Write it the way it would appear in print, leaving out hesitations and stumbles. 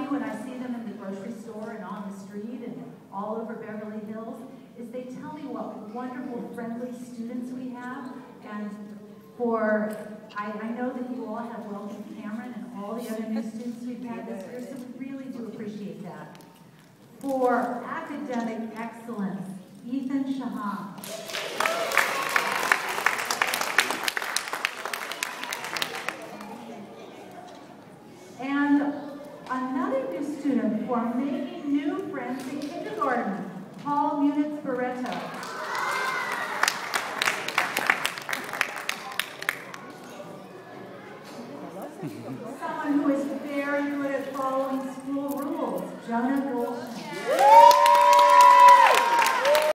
when I see them in the grocery store and on the street and all over Beverly Hills is they tell me what wonderful, friendly students we have. And I know that you all have welcomed Cameron and all the other new students we've had this year, so we really do appreciate that. For academic excellence, Ethan Shahan. And another new student for making new friends in kindergarten, Paul Munitz-Barreto. Someone who is very good at following school rules, Jonah Goldsmith.